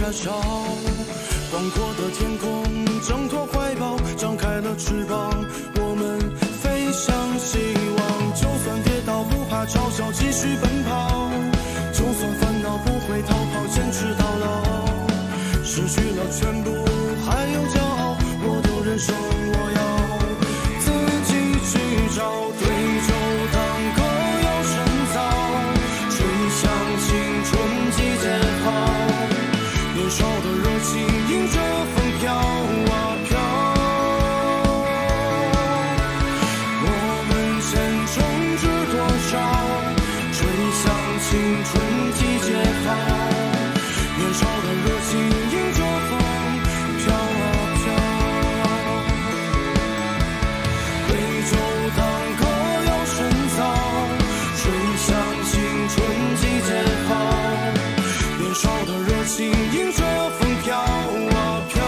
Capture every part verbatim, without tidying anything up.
燃烧。广阔的天空，挣脱怀抱，张开了翅膀，我们飞向希望。就算跌倒，不怕嘲笑，继续奔跑。就算烦恼，不会逃跑，坚持到老。失去了全部，还有骄傲，我都忍受。我要自己去找，对酒当歌要深造，吹响青春季节号，年少的热情迎着风飘啊飘。我们前程知多少？吹响青春季节号，年少的热情迎着风飘啊飘。对酒当歌要深造，吹响青春季节号，年少的热情迎着风飘啊飘。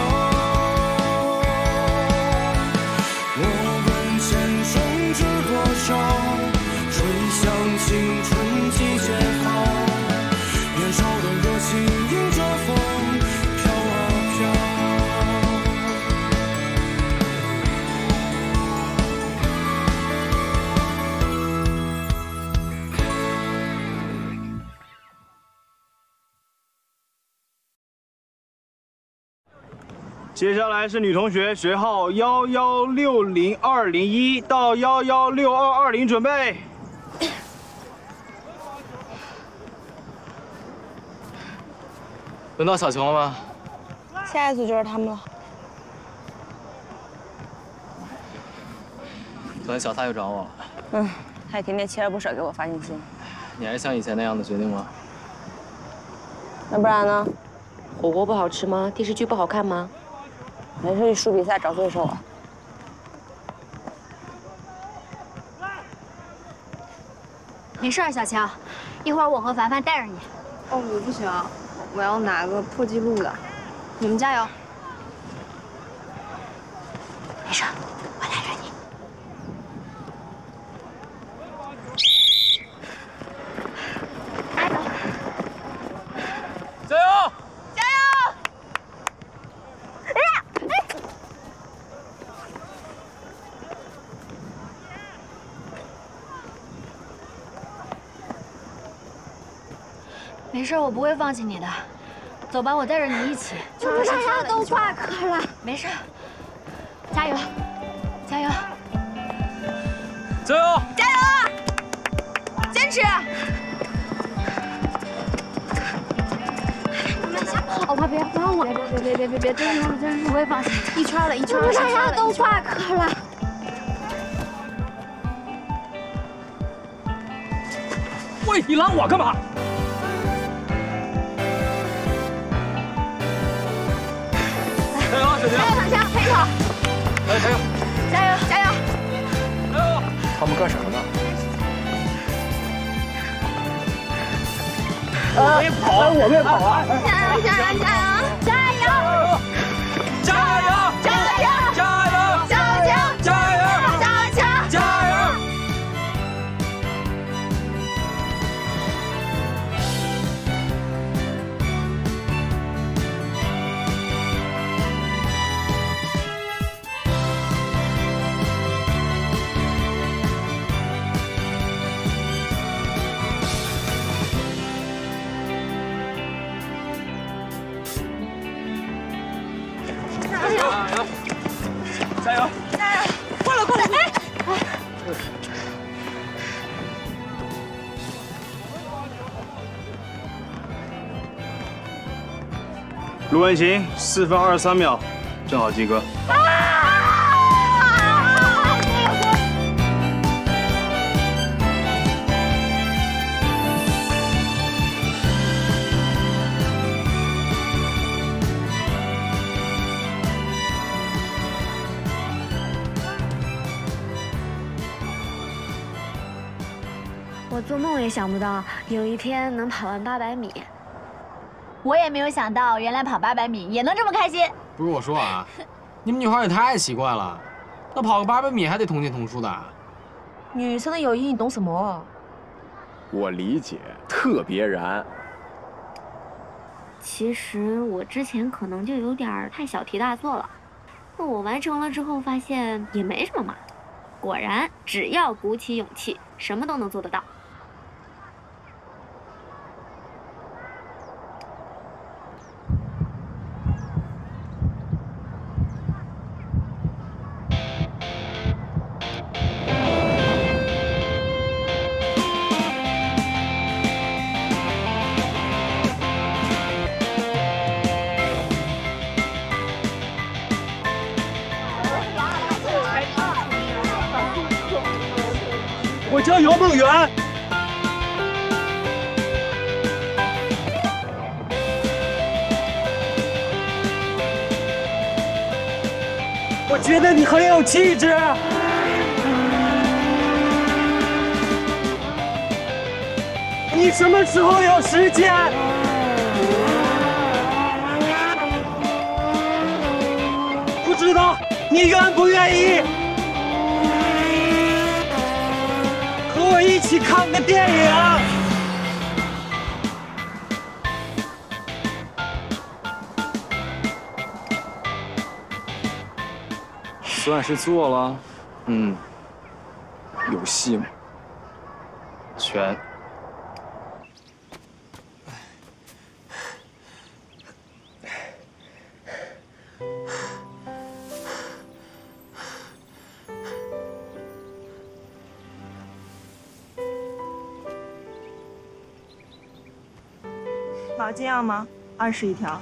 我问前生知多少？吹响青春季节号，年少的热情迎着风飘啊飘。 接下来是女同学，学号幺幺六零二零一到幺幺六二二零，准备。 轮到小琼了吗？ 下一组就是他们了。 昨天小蔡又找我了， 嗯，他也天天锲而不舍给我发信息。 你还是像以前那样的决定吗？ 那不然呢？ 火锅不好吃吗？电视剧不好看吗？ 没事，去输比赛找对手啊。 没事儿，小乔，一会儿我和凡凡带着你。 哦，我不行，我要拿个破纪录的。你们加油！ 没事，我带着你。加油！ 加油！ 加油！哎呀，哎！没事，我不会放弃你的。走吧，我带着你一起。 就是大家都挂科了。 没事，加油，加油， 加油！ 加油啊！坚持！ 你们先跑吧，别帮我！ 别别别别别别，真是真是不会放弃。一圈了，一圈了， 就是大家都挂科了。 喂，你拦我干嘛？加油，小强！ 加油，小强，陪跑！ 来，加油！ 加油，加油！ 加油！ 他们干啥呢？ 我们也跑啊！我们也跑啊！ 加油，加油，加油！加油！ 加油！ 加油！ 加油！ 加油！ 加油！ 加油！ 加油！加油！ 加油！过来，过来！哎， 卢文琴四分二十三秒，正好及格。 我做梦也想不到有一天能跑完八百米。 我也没有想到，原来跑八百米也能这么开心。 不是我说啊，你们女孩也太奇怪了，那跑个八百米还得同进同出的。 女生的友谊你懂什么？ 我理解，特别燃。 其实我之前可能就有点太小题大做了。那我完成了之后发现也没什么嘛，果然只要鼓起勇气，什么都能做得到。 我叫姚梦圆。我觉得你很有气质。你什么时候有时间？不知道你愿不愿意？和我一起看个电影。 算是做了，嗯，有戏吗？ 全。 毛巾要吗？二十一条。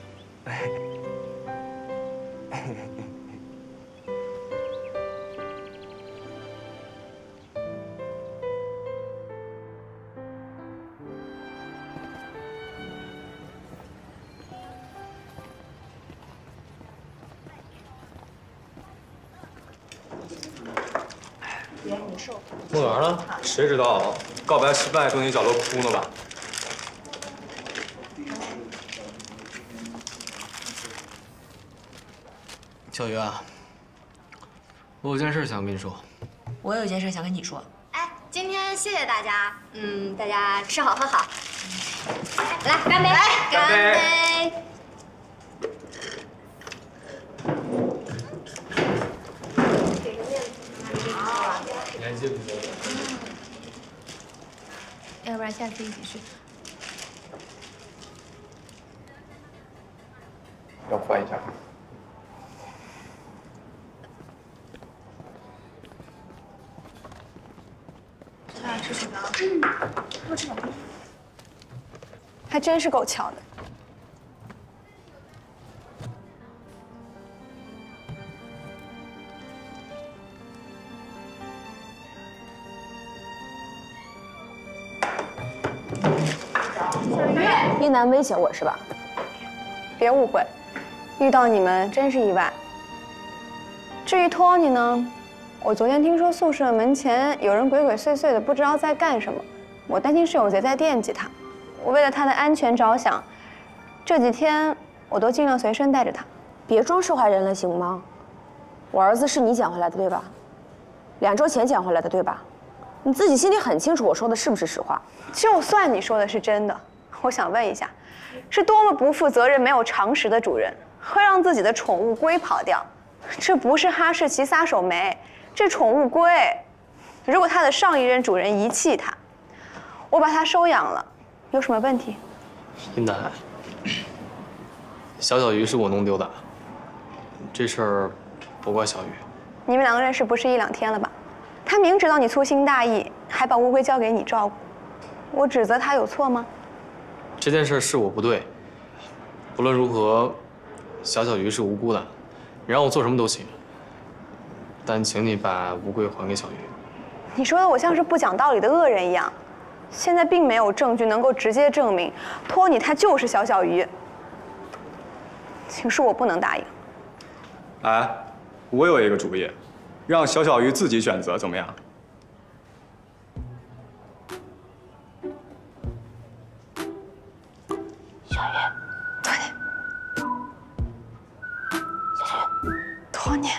梦圆呢？谁知道？告白失败都得找乐哭呢吧？ 小鱼啊，我有件事想跟你说。 我有件事想跟你说。 哎，今天谢谢大家，嗯，大家吃好喝好。来，干杯！干杯！ 你还记不记得？ 要不然下次一起去。 要换一下。 想吃薯条？ 嗯， 多吃点。 还真是够巧的。一楠威胁我是吧？别误会，遇到你们真是意外。至于托尼呢，我昨天听说宿舍门前有人鬼鬼祟祟的，不知道在干什么，我担心是有贼在惦记他。我为了他的安全着想，这几天我都尽量随身带着他。 别装受害人了，行吗？我儿子是你捡回来的，对吧？两周前捡回来的，对吧？你自己心里很清楚，我说的是不是实话？ 就算你说的是真的，我想问一下，是多么不负责任、没有常识的主人，会让自己的宠物龟跑掉？这不是哈士奇撒手没，这宠物龟，如果它的上一任主人遗弃它，我把它收养了，有什么问题？ 一楠，小小鱼是我弄丢的，这事儿不怪小鱼。 你们两个认识不是一两天了吧？他明知道你粗心大意，还把乌龟交给你照顾，我指责他有错吗？ 这件事是我不对，不论如何，小小鱼是无辜的，你让我做什么都行，但请你把乌龟还给小鱼。 你说的我像是不讲道理的恶人一样，现在并没有证据能够直接证明托尼他就是小小鱼，请恕我不能答应。 哎，我有一个主意，让小小鱼自己选择，怎么样？ 小鱼，托尼，小鱼，托尼，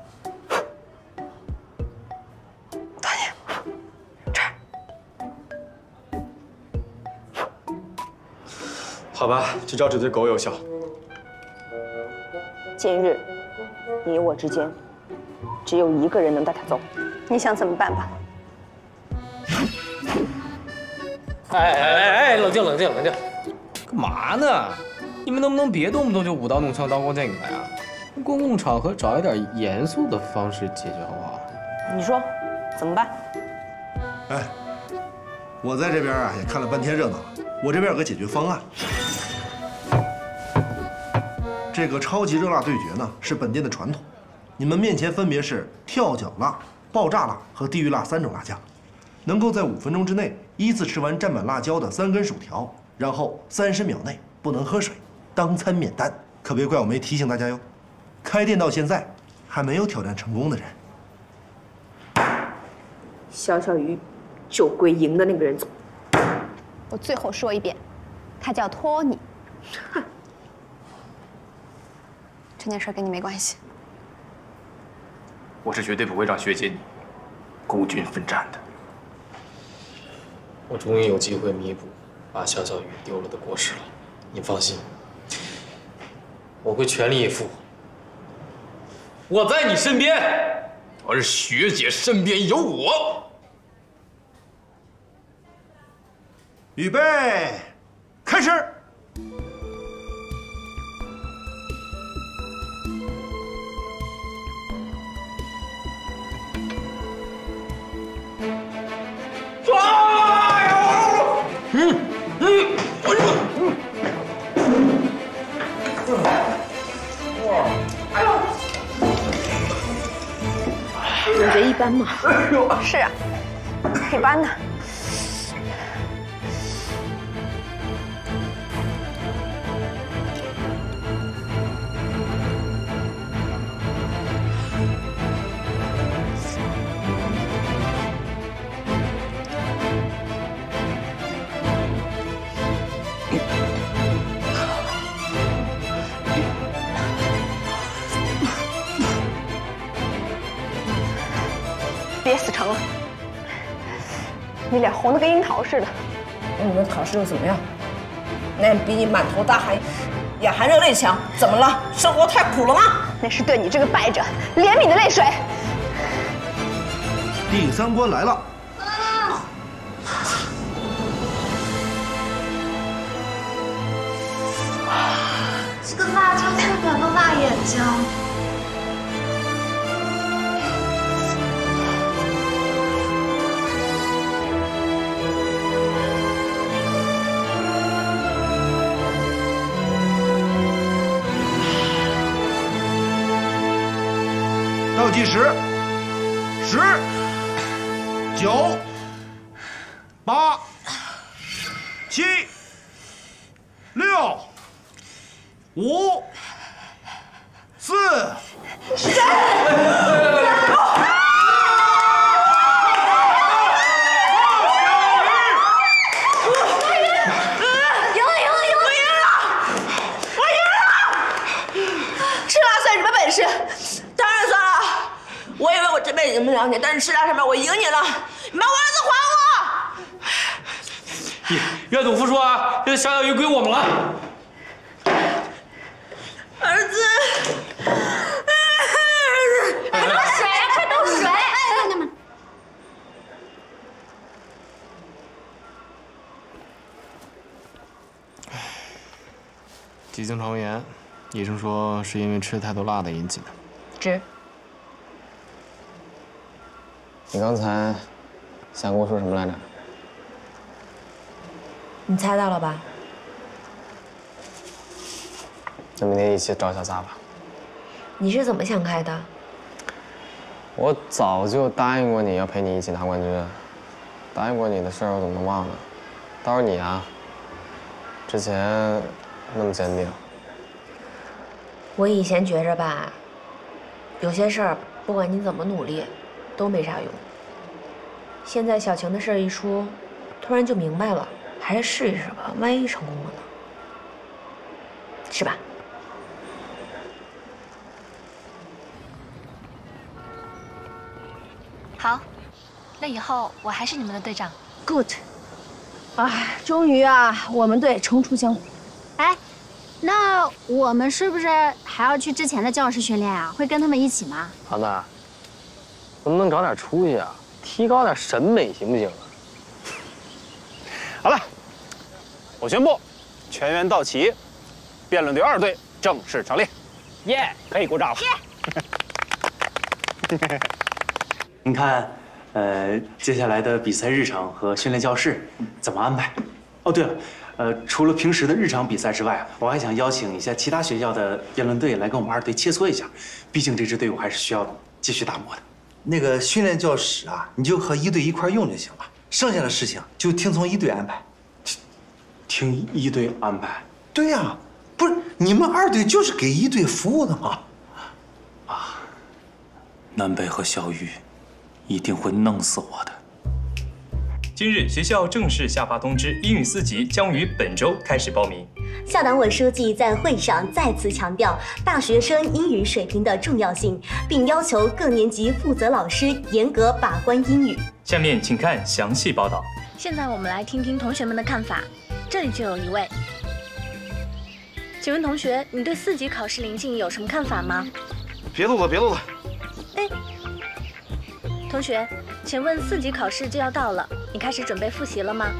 托尼，这儿。 好好吧，只招这只狗有效。 今日，你我之间，只有一个人能带他走。 你想怎么办吧？ 哎哎哎哎，冷静冷静冷静，干嘛呢？你们能不能别动不动就舞刀弄枪、刀光剑影的呀？公共场合找一点严肃的方式解决好不好？ 你说，怎么办？ 哎，我在这边啊也看了半天热闹了，我这边有个解决方案。这个超级热辣对决呢是本店的传统，你们面前分别是跳脚辣、爆炸辣和地狱辣三种辣酱，能够在五分钟之内依次吃完蘸满辣椒的三根薯条，然后三十秒内不能喝水，当餐免单。可别怪我没提醒大家哟。开店到现在，还没有挑战成功的人。 小小鱼就归赢的那个人走。 我最后说一遍，他叫托尼。哼，这件事跟你没关系。 我是绝对不会让学姐你孤军奋战的。 我终于有机会弥补把小小鱼丢了的过失了，你放心，我会全力以赴。我在你身边， 而学姐身边有我。 预备，开始。 哎呦！嗯嗯，哎呦！哇！哎呦！ 感觉一般嘛。 哎呦！ 是啊，一般的。别死成了，你脸红的跟樱桃似的。 那你们考试又怎么样？那比你满头大汗也含热泪强，怎么了？生活太苦了吗？ 那是对你这个败者怜悯的泪水。 第三关来了。 啊！这个辣椒脆软都辣眼睛。 倒计时，十、九、八、七、六、五、四、三。 我以为我这辈子赢不了你，但是吃辣上面我赢你了，你把我儿子还我！ 愿赌服输啊！这小小鱼归我们了。 儿子，儿子， 快倒水啊！快倒水！哎，那么。 急性肠胃炎，医生说是因为吃太多辣的引起的。 治。 你刚才想跟我说什么来着？ 你猜到了吧？ 那明天一起找小撒吧。 你是怎么想开的？ 我早就答应过你要陪你一起拿冠军，答应过你的事儿我怎么能忘了？倒是你啊，之前那么坚定。 我以前觉着吧，有些事儿不管你怎么努力，都没啥用。现在小晴的事儿一出，突然就明白了，还是试一试吧，万一成功了呢？是吧？ 好，那以后我还是你们的队长。 Good。哎，终于啊，我们队重出江湖。 那我们是不是还要去之前的教室训练啊？会跟他们一起吗？ 唐子，能不能找点出息啊？提高点审美行不行啊？ 好了，我宣布，全员到齐，辩论队二队正式成立。耶，可以鼓掌了。 您看，呃，接下来的比赛日程和训练教室怎么安排？哦，对了，呃，除了平时的日常比赛之外，我还想邀请一下其他学校的辩论队来跟我们二队切磋一下，毕竟这支队伍还是需要继续打磨的。 那个训练教室啊，你就和一队一块用就行了，剩下的事情就听从一队安排。 听一队安排？ 对呀，不是你们二队就是给一队服务的吗？ 啊，南北和小雨一定会弄死我的。 今日学校正式下发通知，英语四级将于本周开始报名。 校党委书记在会上再次强调大学生英语水平的重要性，并要求各年级负责老师严格把关英语。 下面请看详细报道。 现在我们来听听同学们的看法。这里就有一位，请问同学，你对四级考试临近有什么看法吗？ 别录了，别录了。 哎，同学，请问四级考试就要到了，你开始准备复习了吗？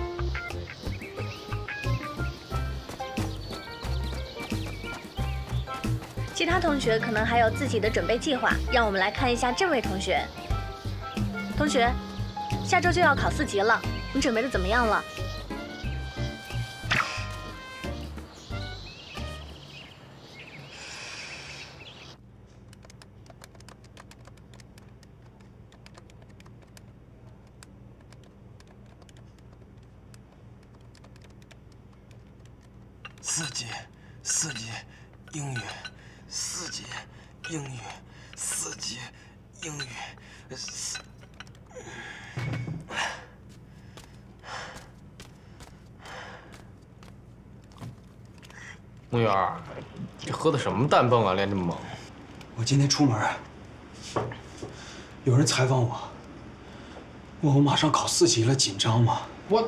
其他同学可能还有自己的准备计划，让我们来看一下这位同学。同学，下周就要考四级了，你准备的怎么样了？ 四级，四级，英语，四级，英语，四级，英语，四。 木源儿，这喝的什么氮泵啊，练这么猛？ 我今天出门，有人采访我，问我马上考四级了，紧张吗？ 我，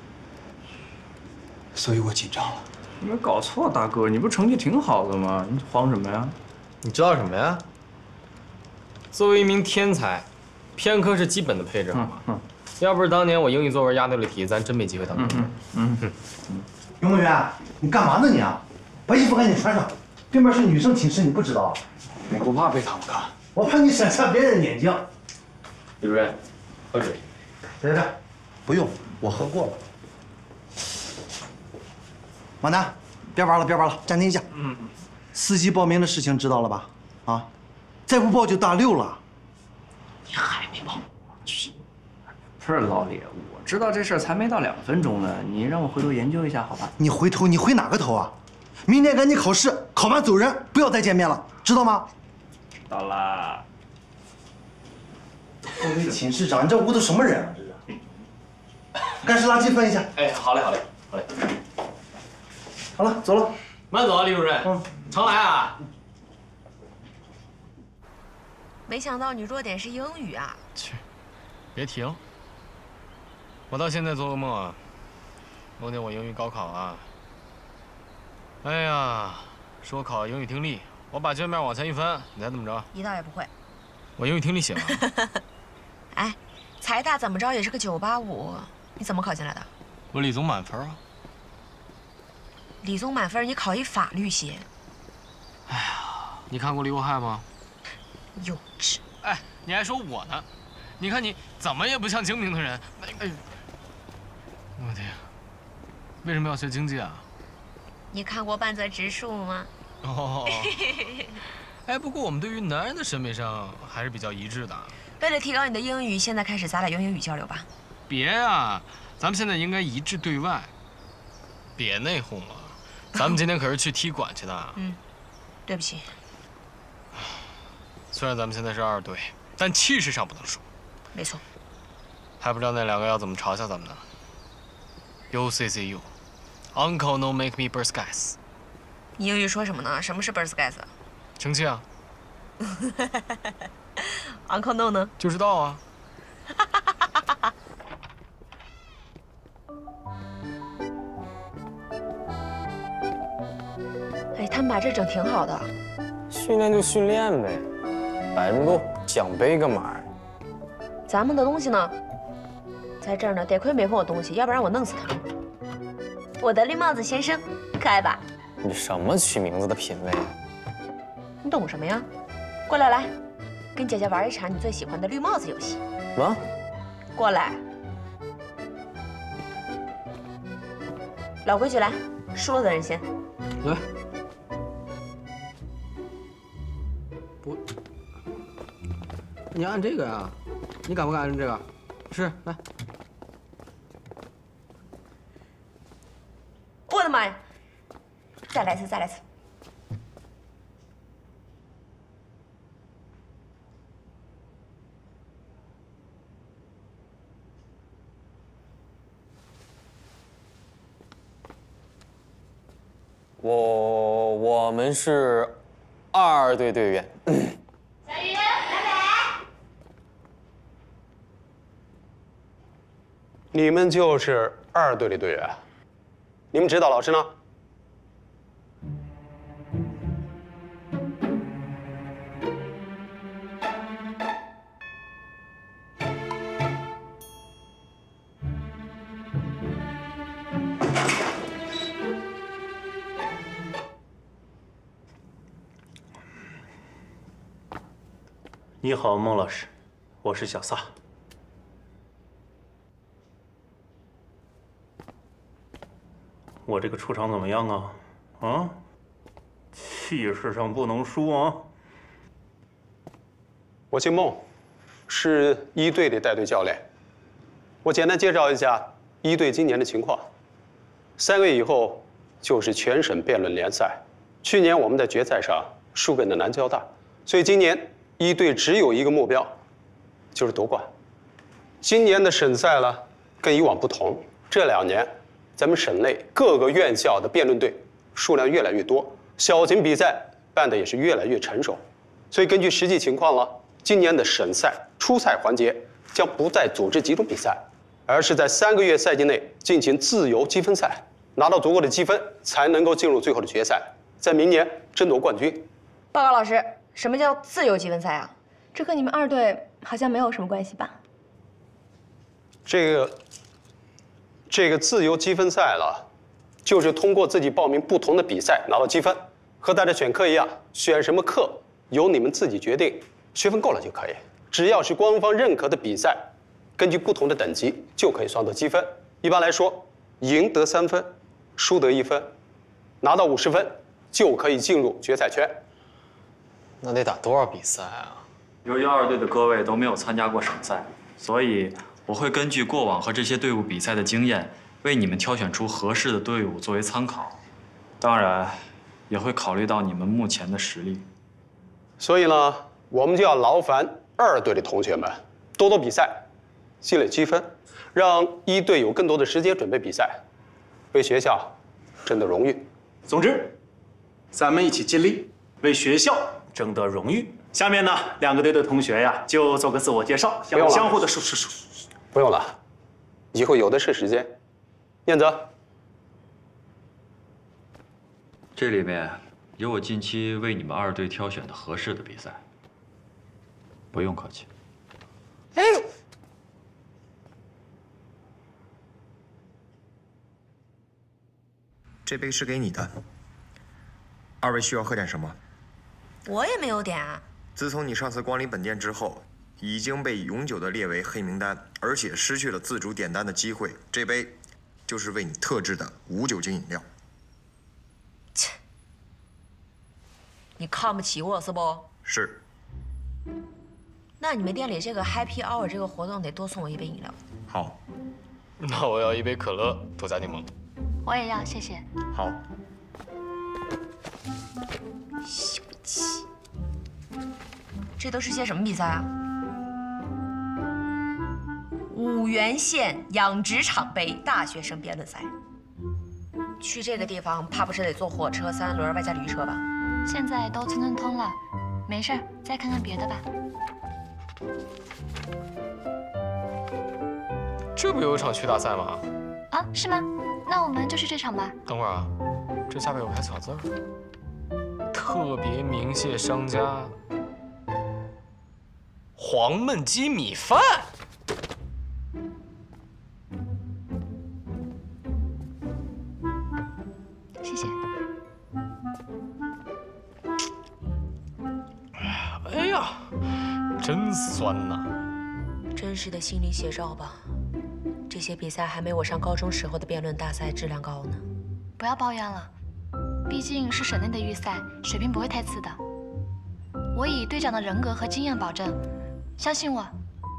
所以我紧张了。 你没搞错，大哥，你不成绩挺好的吗？你慌什么呀？ 你知道什么呀？作为一名天才，偏科是基本的配置，好吗？嗯。要不是当年我英语作文押对了题，咱真没机会当兵。嗯嗯嗯。游梦圆，你干嘛呢你啊？把衣服赶紧穿上，对面是女生寝室，你不知道？ 我不怕被他们看， 我怕你闪瞎别人眼睛。 李主任，喝水。 来来来，不用，我喝过了。马南，别玩了，别玩了，暂停一下。嗯嗯。四级报名的事情知道了吧？啊，再不报就大六了。 你还没报？不是老李，我知道这事儿才没到两分钟呢，你让我回头研究一下，好吧？ 你回头，你回哪个头啊？明天赶紧考试，考完走人，不要再见面了，知道吗？ 知道啦。 作为寝室长，你这屋都什么人啊？这是。干湿垃圾分一下。 哎，好嘞，好嘞，好嘞。 好了，走了。 慢走啊，李主任。嗯，常来啊。 没想到你弱点是英语啊！ 去，别提了。我到现在做噩梦啊，梦见我英语高考啊。哎呀，说考英语听力，我把卷面往前一翻，你猜怎么着？ 一道也不会。 我英语听力写了。 哎，财大怎么着也是个九八五，你怎么考进来的？ 我理综满分啊。 理综满分，你考一法律系。 哎呀，你看过《李国害》吗？ 幼稚！ 哎，你还说我呢？你看你怎么也不像精明的人。哎，我天，为什么要学经济啊？ 你看过半泽直树吗？ 哦。哎，不过我们对于男人的审美上还是比较一致的。 为了提高你的英语，现在开始咱俩用英语交流吧。 别啊，咱们现在应该一致对外。别内讧了，咱们今天可是去踢馆去的。 嗯，对不起。 虽然咱们现在是二队，但气势上不能输。 没错。 还不知道那两个要怎么嘲笑咱们呢 ？U C C U，Uncle No Make Me Burst Gas。 你英语说什么呢？什么是 burst gas？ 生气啊。 Uncle No 呢？ 就知道啊。 哎， 他们把这整挺好的。 训练就训练呗，摆这么多奖杯干嘛？ 咱们的东西呢？在这儿呢，得亏没碰我东西，要不然我弄死他。 我的绿帽子先生，可爱吧？ 你什么取名字的品味？ 你懂什么呀？过来来，跟姐姐玩一场你最喜欢的绿帽子游戏。 什么？ 过来。老规矩来，输了的人先。 来。不，你按这个呀？你敢不敢按这个？是，来。 我的妈呀！再来一次，再来一次。 我我们是二队队员。 小鱼，来北。 你们就是二队的队员。你们指导老师呢？ 你好，孟老师，我是小撒。我这个出场怎么样啊？啊，气势上不能输啊！ 我姓孟，是一队的带队教练。我简单介绍一下一队今年的情况。三个月以后就是全省辩论联赛。去年我们在决赛上输给了南交大，所以今年一队只有一个目标，就是夺冠。今年的省赛呢，跟以往不同，这两年咱们省内各个院校的辩论队数量越来越多，小型比赛办得也是越来越成熟。所以根据实际情况呢，今年的省赛初赛环节将不再组织集中比赛，而是在三个月赛季内进行自由积分赛，拿到足够的积分才能够进入最后的决赛，在明年争夺冠军。 报告老师，什么叫自由积分赛啊？ 这和你们二队好像没有什么关系吧？ 这个。这个自由积分赛了，就是通过自己报名不同的比赛拿到积分，和大家选课一样，选什么课由你们自己决定，学分够了就可以。只要是官方认可的比赛，根据不同的等级就可以算作积分。一般来说，赢得三分，输得一分，拿到五十分就可以进入决赛圈。 那得打多少比赛啊？ 由于二队的各位都没有参加过省赛，所以我会根据过往和这些队伍比赛的经验，为你们挑选出合适的队伍作为参考。当然，也会考虑到你们目前的实力。 所以呢，我们就要劳烦二队的同学们多多比赛，积累积分，让一队有更多的时间准备比赛，为学校争得荣誉。 总之，咱们一起尽力，为学校争得荣誉。下面呢，两个队的同学呀，就做个自我介绍，相相互的说说说。 不用了，以后有的是时间。燕泽， 这里面有我近期为你们二队挑选的合适的比赛，不用客气。 哎， 这杯是给你的。二位需要喝点什么？ 我也没有点啊。 自从你上次光临本店之后，已经被永久的列为黑名单，而且失去了自主点单的机会。这杯就是为你特制的无酒精饮料。 切，你看不起我是不？ 是。 那你们店里这个 Happy Hour 这个活动得多送我一杯饮料。 好。 那我要一杯可乐，多加柠檬。 我也要，谢谢。 好。 小气。这都是些什么比赛啊？五原县养殖场杯大学生辩论赛。去这个地方，怕不是得坐火车、三轮外加驴车吧？ 现在都村村通了，没事，再看看别的吧。 这不有一场曲大赛吗？ 啊，是吗？那我们就去这场吧。 等会儿啊，这下边有排草字儿。 特别鸣谢商家。黄焖鸡米饭。 谢谢。 哎呀，真酸呐！ 真实的心理写照吧。这些比赛还没我上高中时候的辩论大赛质量高呢。 不要抱怨了，毕竟是省内的预赛，水平不会太次的。我以队长的人格和经验保证，相信我。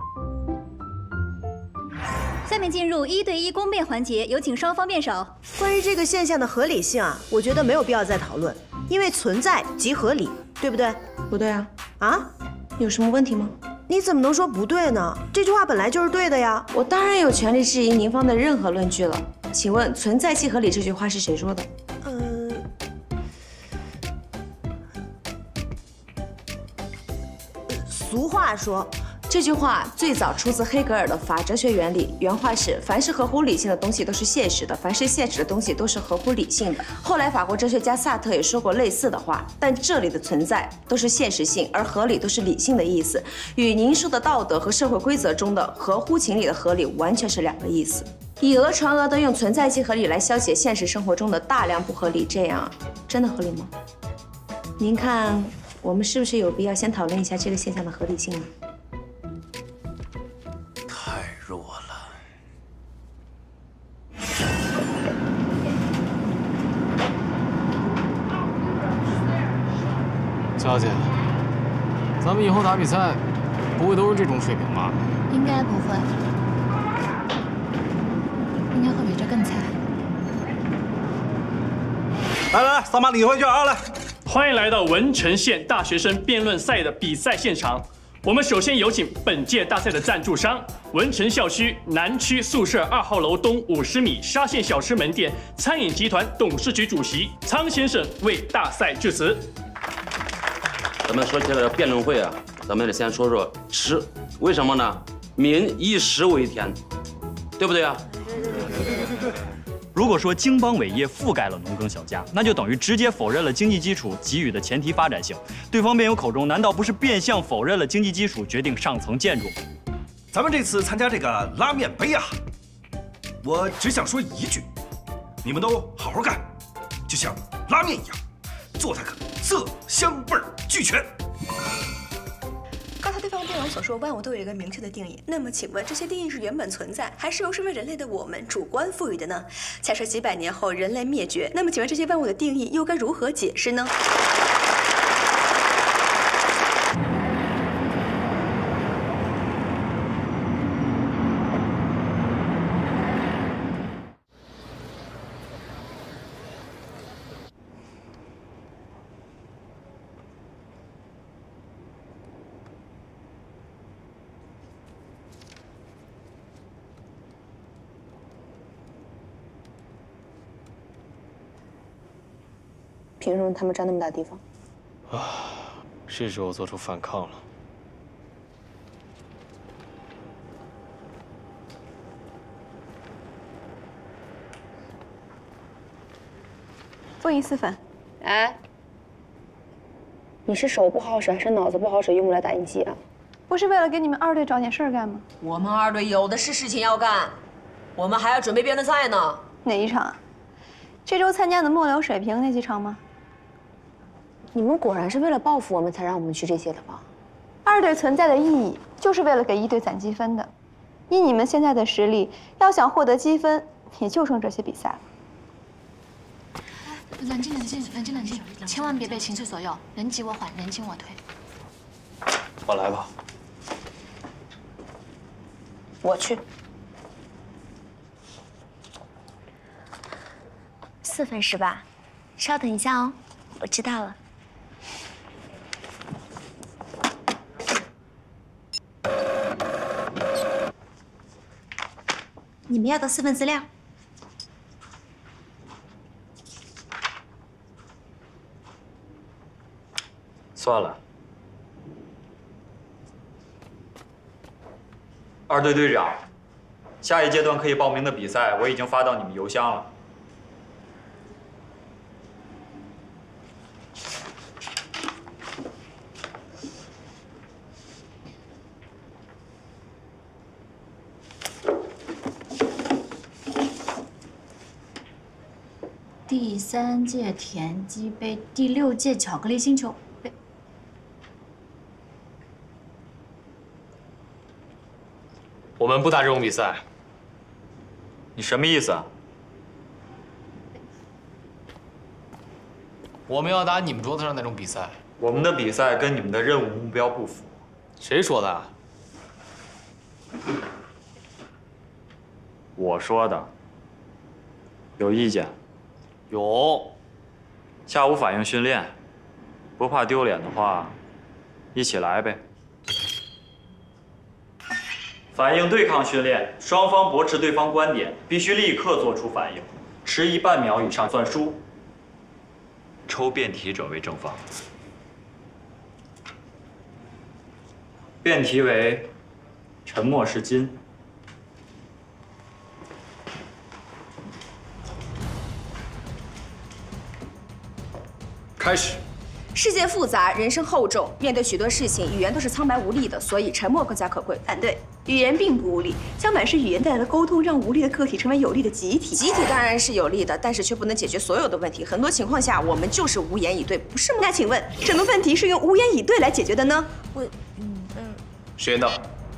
下面进入一对一公辩环节，有请双方辩手。 关于这个现象的合理性啊，我觉得没有必要再讨论，因为存在即合理，对不对？ 不对啊。 啊？ 有什么问题吗？ 你怎么能说不对呢？这句话本来就是对的呀。 我当然有权利质疑您方的任何论据了。请问“存在即合理”这句话是谁说的？ 嗯、呃，俗话说。 这句话最早出自黑格尔的法哲学原理，原话是：凡是合乎理性的东西都是现实的，凡是现实的东西都是合乎理性的。后来法国哲学家萨特也说过类似的话，但这里的存在都是现实性，而合理都是理性的意思，与您说的道德和社会规则中的合乎情理的合理完全是两个意思。以讹传讹的用存在即合理来消解现实生活中的大量不合理，这样真的合理吗？您看，我们是不是有必要先讨论一下这个现象的合理性呢？ 太弱了。娇姐，咱们以后打比赛，不会都是这种水平吧？ 应该不会，应该会比这更惨。 来来来，扫码领优惠券啊！来， 欢迎来到文成县大学生辩论赛的比赛现场。我们首先有请本届大赛的赞助商文成校区南区宿舍二号楼东五十米沙县小吃门店餐饮集团董事局主席苍先生为大赛致辞。 咱们说起来的辩论会啊，咱们得先说说吃，为什么呢？民以食为天，对不对啊？ 如果说京邦伟业覆盖了农耕小家，那就等于直接否认了经济基础给予的前提发展性。对方辩友口中难道不是变相否认了经济基础决定上层建筑吗？ 咱们这次参加这个拉面杯啊，我只想说一句：你们都好好干，就像拉面一样，做它可色香味俱全。 刚才对方辩友所说万物都有一个明确的定义，那么请问这些定义是原本存在，还是由身为人类的我们主观赋予的呢？假设几百年后人类灭绝，那么请问这些万物的定义又该如何解释呢？ 凭什么他们占那么大地方？ 啊，是时候做出反抗了。 负一四分。 哎，你是手不好使还是脑子不好使，用不来打印机啊？ 不是为了给你们二队找点事儿干吗？ 我们二队有的是事情要干，我们还要准备辩论赛呢。 哪一场？这周参加的末流水平那几场吗？ 你们果然是为了报复我们才让我们去这些的吧？ 二队存在的意义就是为了给一队攒积分的。以你们现在的实力，要想获得积分，也就剩这些比赛了。 冷静，冷静，冷静，冷静，千万别被情绪左右，人急我缓，人进我退。 我来吧。 我去。 四分是吧？稍等一下哦，我知道了。 你们要的四份资料。 算了。二队队长，下一阶段可以报名的比赛我已经发到你们邮箱了。 第三届田鸡杯，第六届巧克力星球杯。 我们不打这种比赛。 你什么意思啊？ 我们要打你们桌子上那种比赛。 我们的比赛跟你们的任务目标不符。 谁说的？ 我说的。有意见？ 有。 下午反应训练，不怕丢脸的话，一起来呗。反应对抗训练，双方驳斥对方观点，必须立刻做出反应，迟疑半秒以上算输。抽辩题者为正方。辩题为“沉默是金”。 开始。 世界复杂，人生厚重，面对许多事情，语言都是苍白无力的，所以沉默更加可贵。反对，语言并不无力，相反是语言带来的沟通，让无力的个体成为有力的集体。集体当然是有力的，但是却不能解决所有的问题。很多情况下，我们就是无言以对，不是吗？那请问，什么问题是用无言以对来解决的呢？我，嗯嗯。 时间到。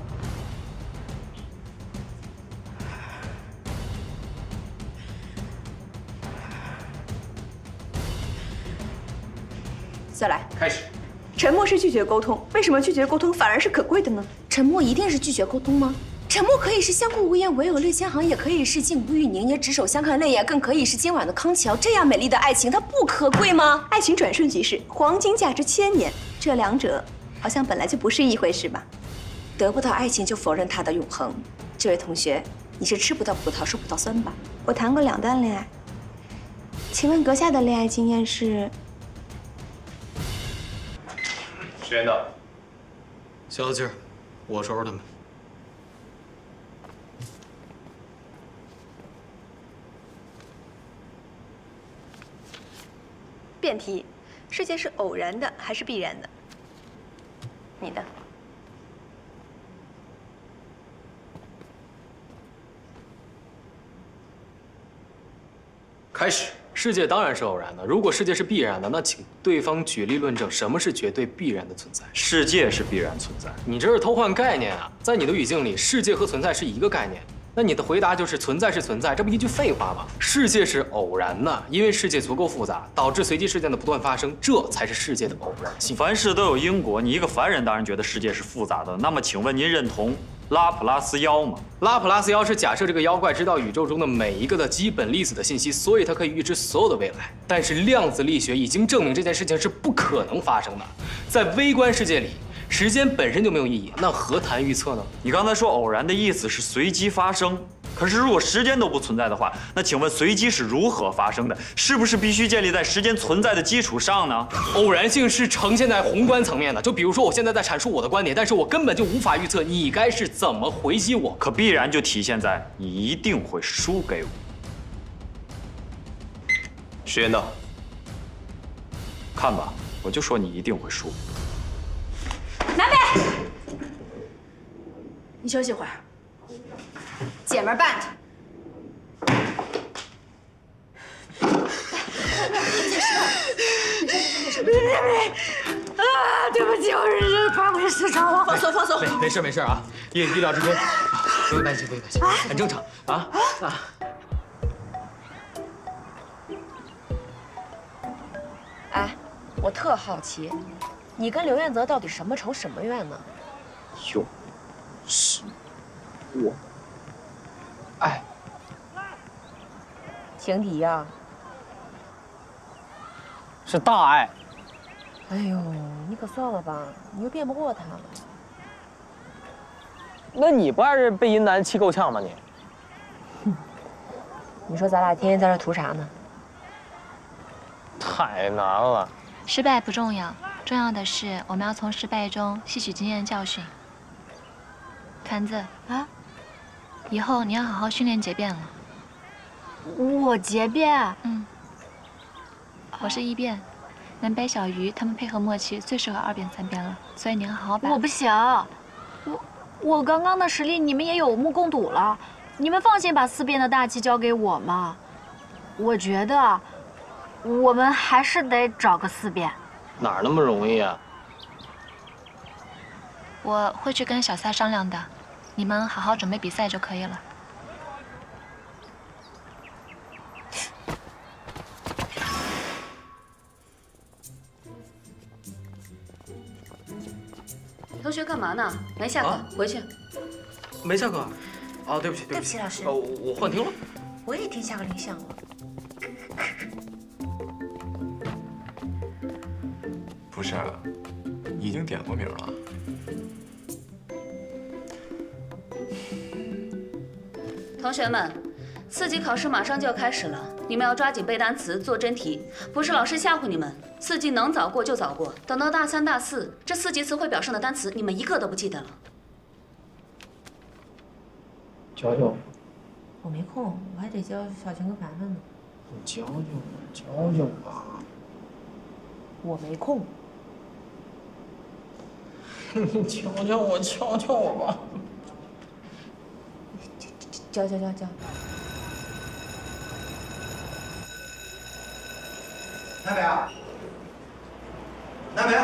再来， 开始。 沉默是拒绝沟通，为什么拒绝沟通反而是可贵的呢？沉默一定是拒绝沟通吗？沉默可以是相顾无言，唯有泪千行，也可以是静无语凝噎，执手相看泪眼，更可以是今晚的康桥。这样美丽的爱情，它不可贵吗？爱情转瞬即逝，黄金价值千年，这两者好像本来就不是一回事吧？得不到爱情就否认它的永恒，这位同学，你是吃不到葡萄说葡萄酸吧？我谈过两段恋爱，请问阁下的恋爱经验是？ 时间到，消消气儿，我收拾他们。 辩题：世界是偶然的还是必然的？你的。 开始。世界当然是偶然的，如果世界是必然的，那请对方举例论证什么是绝对必然的存在。 世界是必然存在， 你这是偷换概念啊！在你的语境里，世界和存在是一个概念，那你的回答就是存在是存在，这不一句废话吗？世界是偶然的，因为世界足够复杂，导致随机事件的不断发生，这才是世界的偶然性。 凡事都有因果，你一个凡人当然觉得世界是复杂的。那么，请问您认同拉普拉斯妖吗？ 拉普拉斯妖是假设这个妖怪知道宇宙中的每一个的基本粒子的信息，所以它可以预知所有的未来。但是量子力学已经证明这件事情是不可能发生的。在微观世界里，时间本身就没有意义，那何谈预测呢？ 你刚才说偶然的意思是随机发生，可是如果时间都不存在的话，那请问随机是如何发生的？是不是必须建立在时间存在的基础上呢？ 偶然性是呈现在宏观层面的，就比如说我现在在阐述我的观点，但是我根本就无法预测你该是怎么回击我， 可必然就体现在你一定会输给我。 时间到， 看吧，我就说你一定会输。 南北， 你休息会儿。 姐们儿办的。 别别别！啊，对不起，我是把我失常了。 放松放松。 没没事没事啊，意意料之中，不用担心不用担心，很正常啊啊。 哎，我特好奇，你跟刘彦泽到底什么仇什么怨呢？ 有，是，我。爱， 情敌呀， 是大爱。 哎呦，你可算了吧，你又辩不过他了。 那你不还是被银男气够呛吗你？ 哼，你说咱俩天天在这图啥呢？ 太难了。 失败不重要，重要的是我们要从失败中吸取经验教训。团子啊。以后你要好好训练结辩了。 我结辩？ 嗯。我是一辩，南北小鱼他们配合默契，最适合二辩三辩了，所以你要好好把。 我不行，我我刚刚的实力你们也有目共睹了，你们放心把四辩的大旗交给我嘛。我觉得我们还是得找个四遍。 哪儿那么容易啊？ 我会去跟小赛商量的，你们好好准备比赛就可以了。 同学干嘛呢？没下课，啊、回去。 没下课。哦，对不起，对不起， 对不起，老师。 哦，我幻听了。 我也听夏克林像了。 不是，已经点过名了。 同学们，四级考试马上就要开始了，你们要抓紧背单词、做真题。不是老师吓唬你们，四级能早过就早过，等到大三、大四，这四级词汇表上的单词，你们一个都不记得了。 教教我。 我没空，我还得教小晴和凡凡呢。 你教教我，教教我吧。 我没空。 你教教我，教教我吧。 教教教教。 南北啊，南北。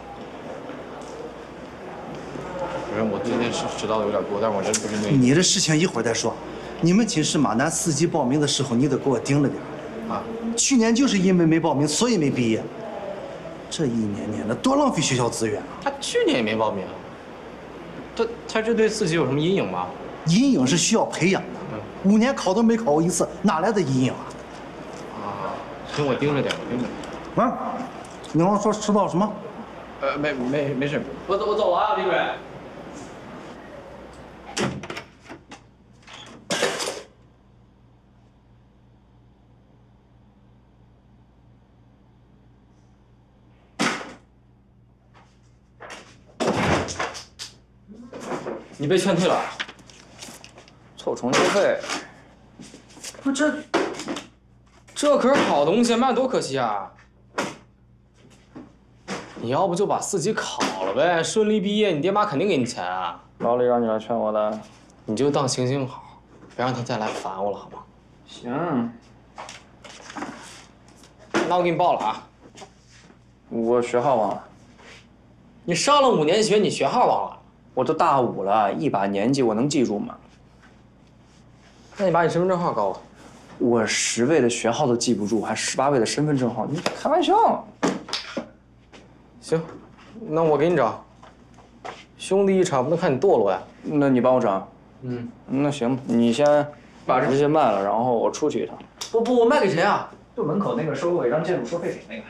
不是，我今天是知道的有点多，但是我真不是那。 你这事情一会儿再说。你们寝室马南四级报名的时候，你得给我盯着点啊！去年就是因为没报名，所以没毕业。这一年年的多浪费学校资源啊！ 他去年也没报名，他他这对四级有什么阴影吗？ 阴影是需要培养的，五年考都没考过一次，哪来的阴影啊？ 啊，行，我盯着点，我盯着点。 啊，你刚刚说迟到什么？ 呃，没没没事，我走我走了啊，李主任。你被劝退了，凑重修费。不是这，这可是好东西，卖多可惜啊！你要不就把四级考了呗，顺利毕业，你爹妈肯定给你钱啊。老李让你来劝我的，你就当行行好，别让他再来烦我了，好吗？行。那我给你报了啊。我学号忘了。你上了五年学，你学号忘了？我都大五了，一把年纪我能记住吗？那你把你身份证号告我。我十位的学号都记不住，还十八位的身份证号？你开玩笑。行，那我给你找。兄弟一场，不能看你堕落呀。那你帮我找。嗯，那行，你先把这些卖了，然后我出去一趟。不不，我卖给谁啊？就门口那个收违章建筑收废品那个。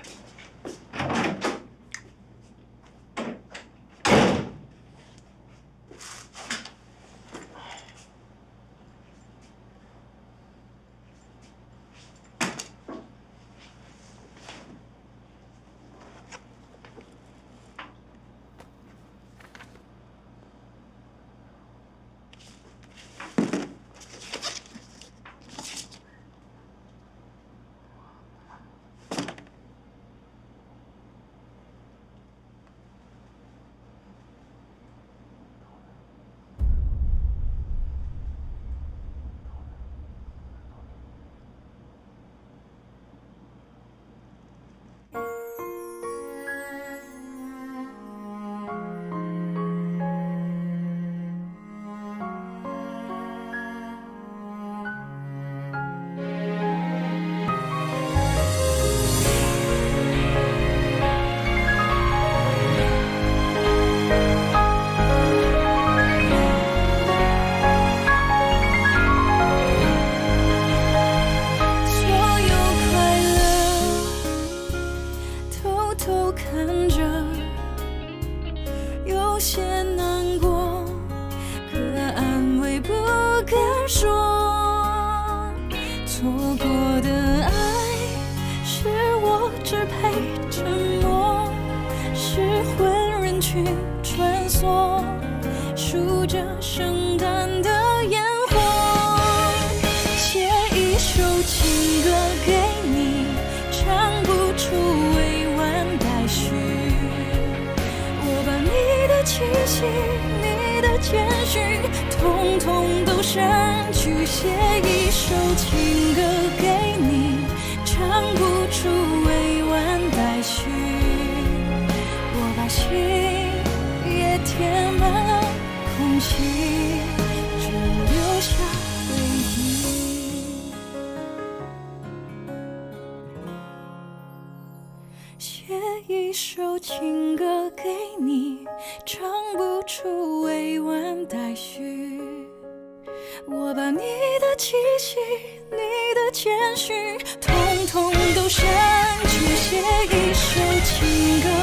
写一首情歌给你，唱唱不出委婉待续，我把心也填满了空气，只留下回忆。写一首情歌给你，唱不出委婉待续，我把你的气息，你的谦虚，统统都删去，写一首情歌